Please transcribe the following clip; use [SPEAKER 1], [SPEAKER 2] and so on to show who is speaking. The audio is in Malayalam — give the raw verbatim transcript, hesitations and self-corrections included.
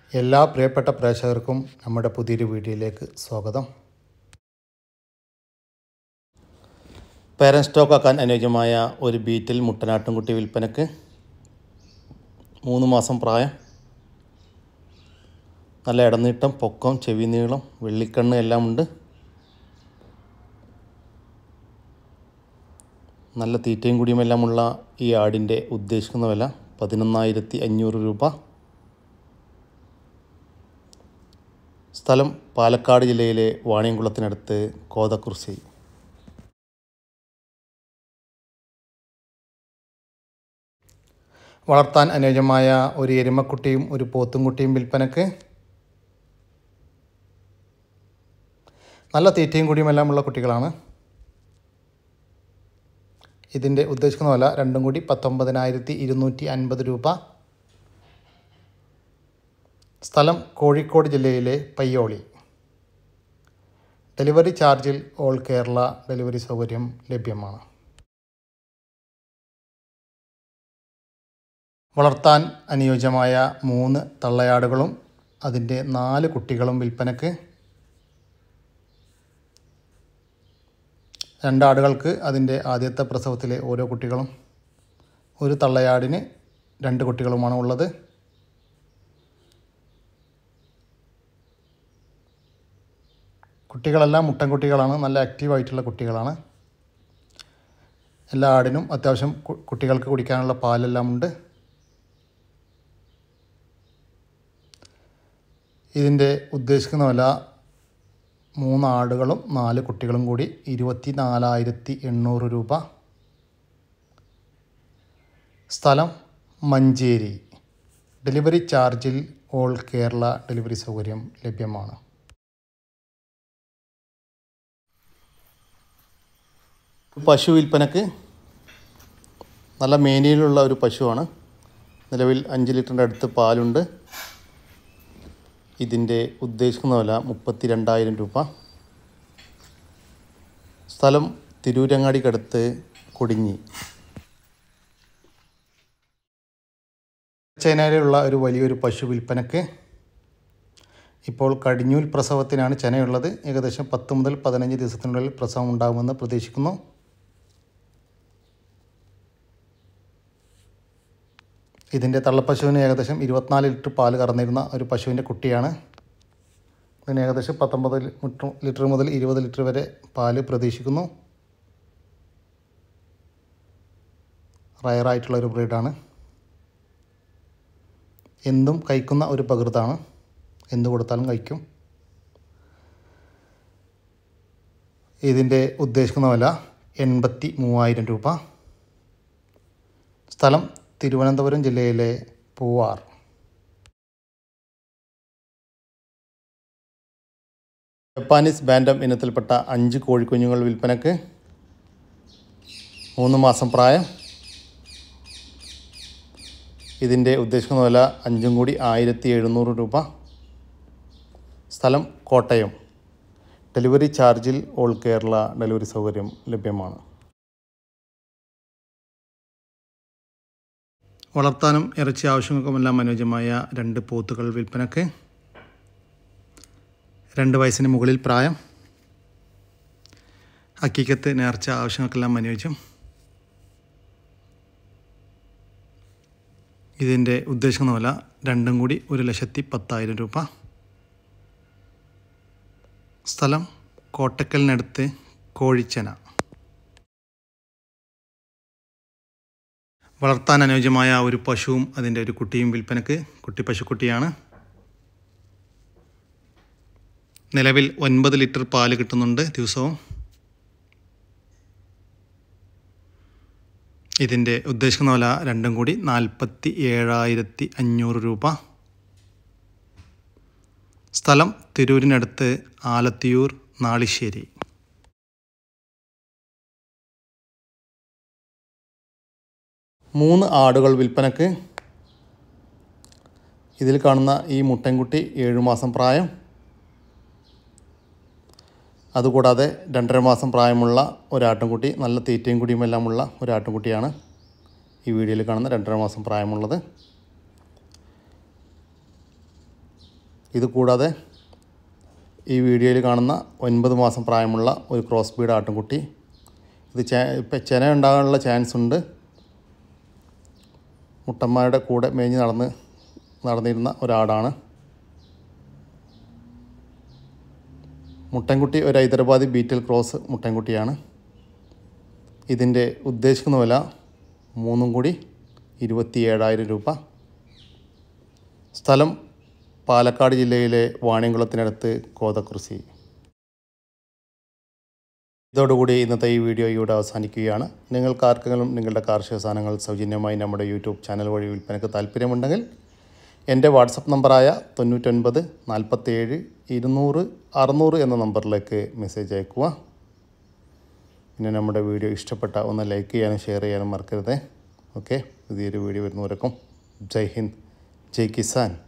[SPEAKER 1] എല്ലാ പ്രിയപ്പെട്ട പ്രേക്ഷകർക്കും നമ്മുടെ പുതിയൊരു വീഡിയോയിലേക്ക് സ്വാഗതം. പേരൻറ് സ്റ്റോക്ക് ആക്കാൻ അനുയോജ്യമായ ഒരു ബീറ്റിൽ മുട്ടനാട്ടുംകുട്ടി വിൽപ്പനക്ക്. മൂന്ന് മാസം പ്രായം, നല്ല ഇടനീട്ടം, പൊക്കം, ചെവി നീളം, വെള്ളിക്കണ്ണ് എല്ലാം ഉണ്ട്. നല്ല തീറ്റയും കുടിയുമെല്ലാമുള്ള ഈ ആടിൻ്റെ ഉദ്ദേശിക്കുന്ന വില പതിനൊന്നായിരത്തി അഞ്ഞൂറ് രൂപ. സ്ഥലം പാലക്കാട് ജില്ലയിലെ വാണിയംകുളത്തിനടുത്ത് കോതക്കുറിശി. വളർത്താൻ അനുയോജ്യമായ ഒരു എരുമക്കുട്ടിയും ഒരു പോത്തുംകുട്ടിയും വിൽപ്പനക്ക്. നല്ല തീറ്റയും കുടിയുമെല്ലാം ഉള്ള കുട്ടികളാണ്. ഇതിൻ്റെ ഉദ്ദേശിക്കുന്ന വില രണ്ടും കൂടി പത്തൊമ്പതിനായിരത്തി ഇരുന്നൂറ്റി അൻപത് രൂപ. സ്ഥലം കോഴിക്കോട് ജില്ലയിലെ പയ്യോളി. ഡെലിവറി ചാർജിൽ ഓൾ കേരള ഡെലിവറി സൗകര്യം ലഭ്യമാണ്. വളർത്താൻ അനുയോജ്യമായ മൂന്ന് തള്ളയാടുകളും അതിൻ്റെ നാല് കുട്ടികളും വിൽപ്പനക്ക്. രണ്ടാടുകൾക്ക് അതിൻ്റെ ആദ്യത്തെ പ്രസവത്തിലെ ഓരോ കുട്ടികളും, ഒരു തള്ളയാടിന് രണ്ട് കുട്ടികളുമാണ് ഉള്ളത്. കുട്ടികളെല്ലാം മുട്ടൻകുട്ടികളാണ്, നല്ല ആക്റ്റീവായിട്ടുള്ള കുട്ടികളാണ്. എല്ലാ ആടിനും അത്യാവശ്യം കുട്ടികൾക്ക് കുടിക്കാനുള്ള പാലെല്ലാം ഉണ്ട്. ഇതിൻ്റെ ഉദ്ദേശിക്കുന്ന വില മൂന്ന് ആടുകളും നാല് കുട്ടികളും കൂടി ഇരുപത്തി നാലായിരത്തി എണ്ണൂറ് രൂപ. സ്ഥലം മഞ്ചേരി. ഡെലിവറി ചാർജിൽ ഓൾ കേരള ഡെലിവറി സൗകര്യം ലഭ്യമാണ്. പശു വിൽപ്പനക്ക്. നല്ല മേനിയിലുള്ള ഒരു പശുവാണ്. നിലവിൽ അഞ്ച് ലിറ്ററിൻ്റെ അടുത്ത് പാലുണ്ട്. ഇതിൻ്റെ ഉദ്ദേശിക്കുന്ന വില മുപ്പത്തി രണ്ടായിരം രൂപ. സ്ഥലം തിരൂരങ്ങാടിക്കടുത്ത് കൊടിഞ്ഞി. ചൈനയിലുള്ള ഒരു വലിയൊരു പശു വിൽപ്പനക്ക്. ഇപ്പോൾ കടിഞ്ഞൂൽ പ്രസവത്തിനാണ് ചെനയുള്ളത്. ഏകദേശം പത്ത് മുതൽ പതിനഞ്ച് ദിവസത്തിനുള്ളിൽ പ്രസവം ഉണ്ടാകുമെന്ന് പ്രതീക്ഷിക്കുന്നു. ഇതിൻ്റെ തള്ളപ്പശുവിന് ഏകദേശം ഇരുപത്തിനാല് ലിറ്റർ പാല് കറന്നിരുന്ന ഒരു പശുവിൻ്റെ കുട്ടിയാണ്. ഇതിന് ഏകദേശം പത്തൊമ്പത് ലിറ്റർ മുതൽ ഇരുപത് ലിറ്റർ വരെ പാല് പ്രതീക്ഷിക്കുന്നു. റയറായിട്ടുള്ളൊരു ബ്രീഡാണ്. എന്തും കഴിക്കുന്ന ഒരു പ്രകൃതാണ്. എന്ത് കൊടുത്താലും കഴിക്കും. ഇതിൻ്റെ ഉദ്ദേശിക്കുന്ന വില എൺപത്തി മൂവായിരം രൂപ. സ്ഥലം തിരുവനന്തപുരം ജില്ലയിലെ പൂവാർ. ജപ്പാനീസ് ബാൻഡം ഇനത്തിൽപ്പെട്ട അഞ്ച് കോഴിക്കുഞ്ഞുങ്ങൾ വിൽപ്പനക്ക്. മൂന്ന് മാസം പ്രായം. ഇതിൻ്റെ ഉദ്ദേശിക്കുന്ന വില അഞ്ചും കൂടി ആയിരത്തി എഴുന്നൂറ് രൂപ. സ്ഥലം കോട്ടയം. ഡെലിവറി ചാർജിൽ ഓൾ കേരള ഡെലിവറി സൗകര്യം ലഭ്യമാണ്. വളർത്താനും ഇറച്ചി ആവശ്യങ്ങൾക്കുമെല്ലാം അനുയോജ്യമായ രണ്ട് പോത്തുകൾ വിൽപ്പനക്ക്. രണ്ട് വയസ്സിന് മുകളിൽ പ്രായം. ഹക്കീക്കത്ത് നേർച്ച ആവശ്യങ്ങൾക്കെല്ലാം അനുയോജ്യം. ഇതിൻ്റെ ഉദ്ദേശിക്കുന്ന വില രണ്ടും കൂടി ഒരു ലക്ഷത്തി പത്തായിരം രൂപ. സ്ഥലം കോട്ടക്കലിനടുത്ത് കോഴിച്ചന. വളർത്താൻ അനുയോജ്യമായ ഒരു പശുവും അതിൻ്റെ ഒരു കുട്ടിയും വിൽപ്പനക്ക്. കുട്ടി പശുക്കുട്ടിയാണ്. നിലവിൽ ഒൻപത് ലിറ്റർ പാല് കിട്ടുന്നുണ്ട് ദിവസവും. ഇതിൻ്റെ ഉദ്ദേശിക്കുന്ന വില രണ്ടും കൂടി നാൽപ്പത്തി ഏഴായിരത്തി അഞ്ഞൂറ് രൂപ. സ്ഥലം തിരൂരിനടുത്ത് ആലത്തിയൂർ നാളിശ്ശേരി. മൂന്ന് ആടുകൾ വിൽപ്പനക്ക്. ഇതിൽ കാണുന്ന ഈ മുട്ടൻകുട്ടി ഏഴു മാസം പ്രായം. അതുകൂടാതെ രണ്ടര മാസം പ്രായമുള്ള ഒരാട്ടിൻകുട്ടി, നല്ല തീറ്റയും കുടിയുമെല്ലാമുള്ള ഒരാട്ടിൻകുട്ടിയാണ് ഈ വീഡിയോയിൽ കാണുന്ന രണ്ടര മാസം പ്രായമുള്ളത്. ഇത് കൂടാതെ ഈ വീഡിയോയിൽ കാണുന്ന ഒൻപത് മാസം പ്രായമുള്ള ഒരു ക്രോസ് ബീഡ് ആട്ടിൻകുട്ടി. ഇത് ചെ ഇപ്പം ചെന ഉണ്ടാകാനുള്ള ചാൻസ് ഉണ്ട്. മുട്ടന്മാരുടെ കൂടെ മേഞ്ഞ് നടന്ന് നടന്നിരുന്ന ഒരാടാണ്. മുട്ടൻകുട്ടി ഒരു ഹൈദരാബാദി ബീറ്റൽ ക്രോസ് മുട്ടൻകുട്ടിയാണ്. ഇതിൻ്റെ ഉദ്ദേശിക്കുന്ന വില മൂന്നും കൂടി ഇരുപത്തി ഏഴായിരം രൂപ. സ്ഥലം പാലക്കാട് ജില്ലയിലെ വാണിയംകുളത്തിനടുത്ത് കോതക്കുറിശി. ഇതോടുകൂടി ഇന്നത്തെ ഈ വീഡിയോ ഇവിടെ അവസാനിക്കുകയാണ്. നിങ്ങൾക്ക് ആർക്കെങ്കിലും നിങ്ങളുടെ കാർഷിക സാധനങ്ങൾ സൗജന്യമായി നമ്മുടെ യൂട്യൂബ് ചാനൽ വഴി വിൽപ്പനയ്ക്ക് താല്പര്യമുണ്ടെങ്കിൽ എൻ്റെ വാട്സപ്പ് നമ്പറായ തൊണ്ണൂറ്റൊൻപത് നാൽപ്പത്തേഴ് ഇരുന്നൂറ് അറുന്നൂറ് എന്ന നമ്പറിലേക്ക് മെസ്സേജ് അയക്കുക. പിന്നെ നമ്മുടെ വീഡിയോ ഇഷ്ടപ്പെട്ട ഒന്ന് ലൈക്ക് ചെയ്യാനും ഷെയർ ചെയ്യാനും മറക്കരുത്. ഓക്കെ, പുതിയൊരു വീഡിയോ വരുന്നവരേക്കും ജയ് ഹിന്ദ്, ജയ് കിസാൻ.